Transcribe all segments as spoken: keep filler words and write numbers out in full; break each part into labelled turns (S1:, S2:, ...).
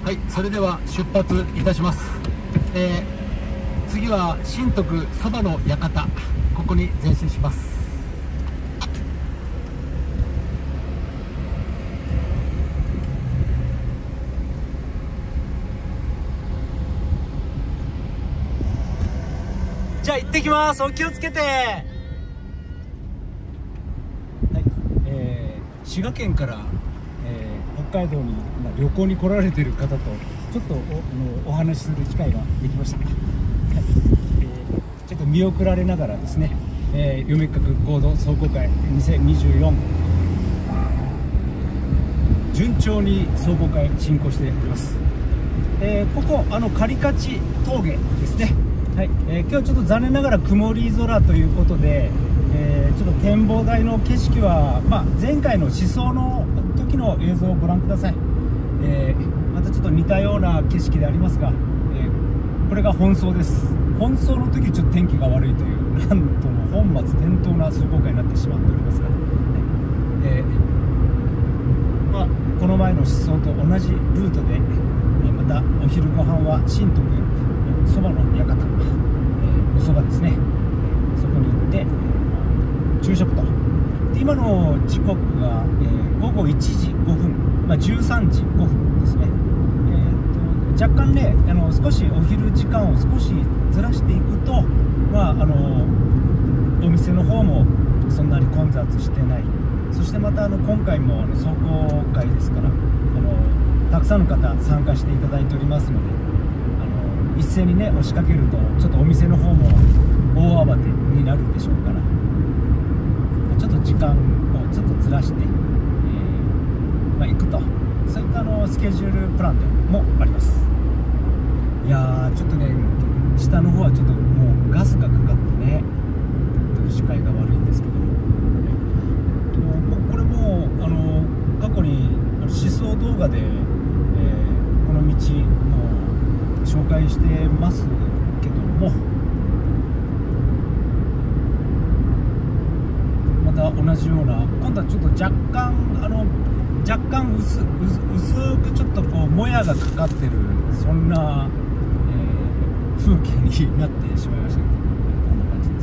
S1: はい、それでは出発いたします。えー、次は新徳そばの館、ここに前進します。
S2: じゃあ行ってきます。お気をつけて。はい、えー、滋賀県から、えー、北海道に、まあ、旅行に来られている方とちょっと お, お話しする機会ができました。はい、えー、ちょっと見送られながらですね、えー、夢覚合同壮行会にせんにじゅうよん、順調に壮行会進行しております。えー、ここあの狩勝峠ですね。はい、えー、今日はちょっと残念ながら曇り空ということで、えー、ちょっと展望台の景色は、まあ、前回の思想の時の映像をご覧ください。えー、またちょっと似たような景色でありますが、えー、これが本葬です。本葬の時ちょっと天気が悪いというなんとも本末転倒な壮行会になってしまっておりますが、えーまあ、この前の思想と同じルートで、えー、またお昼ご飯は新徳そばの館、えー、おそばですね、そこに行って昼食と。で今の時刻が、えー、ごごいちじごふん、まあ、じゅうさんじごふんですね。えー、と若干ねあの少しお昼時間を少しずらしていくと、まあ、あのお店の方もそんなに混雑してない。そしてまたあの今回もあの壮行会ですから、あのたくさんの方参加していただいておりますので、一斉にね押しかけるとちょっとお店の方も大慌てになるでしょうから、ちょっと時間をちょっとずらして、えーまあ、行くと、そういったあのスケジュールプランでもあります。いやーちょっとね下の方はちょっともうガスがかかってね視界が悪いんですけども、えっと、これもあの過去に思想動画で、えー、この道も紹介してますけども、また同じような今度はちょっと若干あの若干 薄, 薄くちょっとこうもやがかかってるそんな、えー、風景になってしまいましたけど、こんな感じです。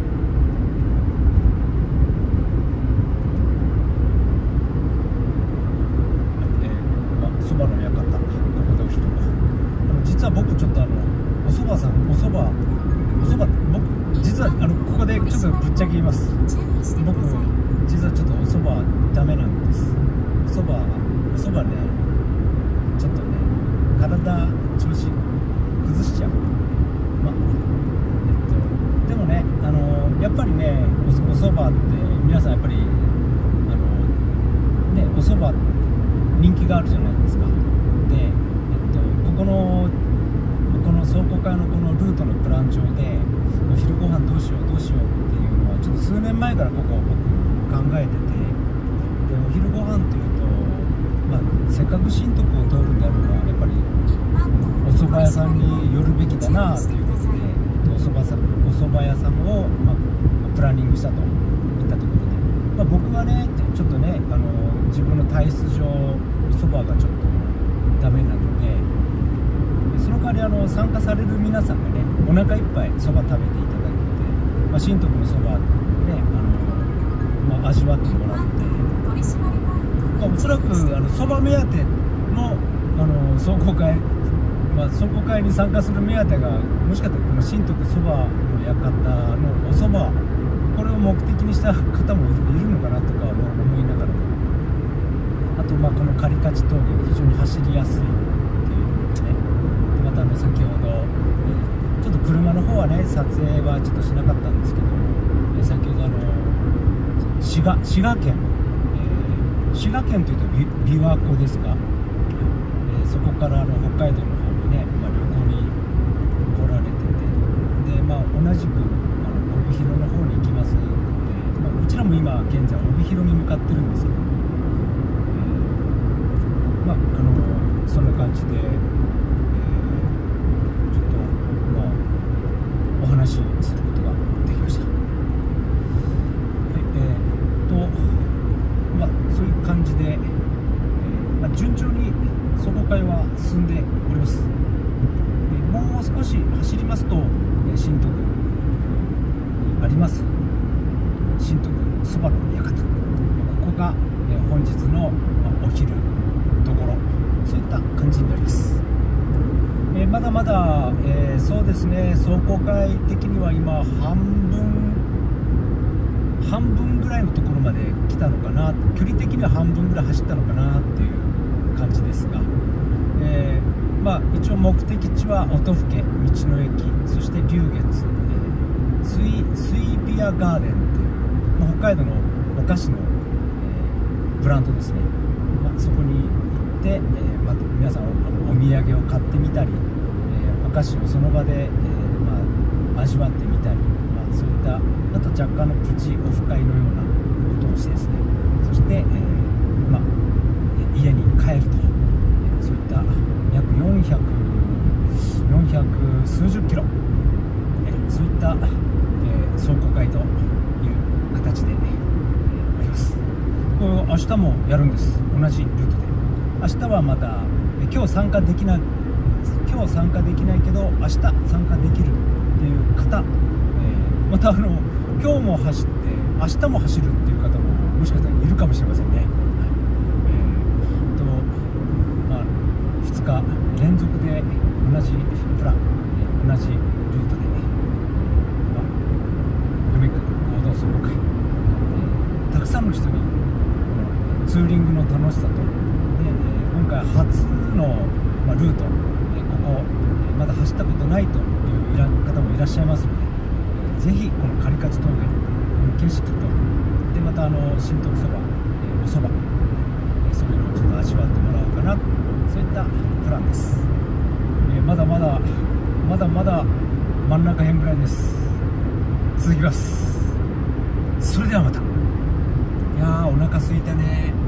S2: そばの館、ここでお昼ご実は僕ちょっとあのお蕎麦さんお蕎麦お蕎麦僕実はあのここでちょっとぶっちゃけ言います。僕実はちょっとお蕎麦ダメなんです。お蕎麦お蕎麦ねちょっとね体調子崩しちゃう。まあえっとでもねあのやっぱりねお蕎麦って皆さんやっぱりあのねお蕎麦人気があるじゃないですか。でこのこの壮行会のこのルートのプラン上でお昼ご飯どうしようどうしようっていうのはちょっと数年前からここ僕考えてて、でお昼ご飯っていうと、まあ、せっかく新徳を通るんであればやっぱりお蕎麦屋さんに寄るべきだなっていうことでお蕎麦さんお蕎麦屋さんを、まあ、プランニングしたといったところで、まあ、僕はねちょっとねあの自分の体質上お蕎麦がちょっとダメなので、その代わりあの参加される皆さんがねお腹いっぱいそば食べていただいて、まあ、新徳のそばねあの、まあ、味わってもらって、まあ、おそらくあのそば目当てのあの壮行会、まあ、壮行会に参加する目当てがもしかしたらこの新徳そばの館のおそばこれを目的にした方もいるのかなとか思いながら、あとまあこの狩勝峠非常に走りやすい。またあの先ほど、えー、ちょっと車の方はね撮影はちょっとしなかったんですけど、えー、先ほどあの滋賀滋賀県、えー、滋賀県というとび琵琶湖ですか、えー、そこからあの北海道の方にね、まあ、旅行に来られてて、で、まあ、同じくあの帯広の方に行きますので、まあ、こちらも今現在帯広に向かってるんですけど、えー、まああのそんな感じで。お話しすることができました。でえー、っとまあそういう感じで、えーまあ、順調に壮行会は進んでおります。えもう少し走りますと、え新徳にあります新徳そばの館、ここが、え本日の、まお昼どころ、そういった感じになります。えまだまだ、えー、そうですね、壮行会的には今半分半分ぐらいのところまで来たのかな、距離的には半分ぐらい走ったのかなっていう感じですが、えー、まあ一応目的地は音更、道の駅、そして龍月、えー、スイスイビアガーデンっていう、まあ、北海道のお菓子の、えー、ブランドですね、まあ、そこに行って、えーまあ、皆さん お, お土産を買ってみたり、えー、お菓子をその場で、えーまあ、味わってみたり、まあ、そういったあと若干のプチオフ会のようなことをしてですね、そして、えーまあ、家に帰ると、えー、そういった約よんひゃく、よんひゃく数十キロ、えー、そういった、えー、壮行会という形で、えー、あります。これ明日もやるんです、同じルートで。明日はまた、えー、今日参加できない今日参加できないけど明日参加できるっていう方、えー、またあの今日も走って明日も走るっていう方ももしかしたらいるかもしれませんね。はい、えー、とまあ、ふつか連続で同じプラン、同じルートで、まあ、夢く合同壮行会、えー、たくさんの人にツーリングの楽しさと、で、えー、今回初の、まあ、ルート、えー、ここ、えー、まだ走ったことないという方もいらっしゃいますので、ぜひこの狩勝峠の景色と、でまたあの新徳そば、えー、おそば、えー、そういうのをちょっと味わってもらおうかな、そういったプランです。えー、まだまだまだまだ真ん中辺ぐらいです。続きます。それではまた。いやーお腹空いたね。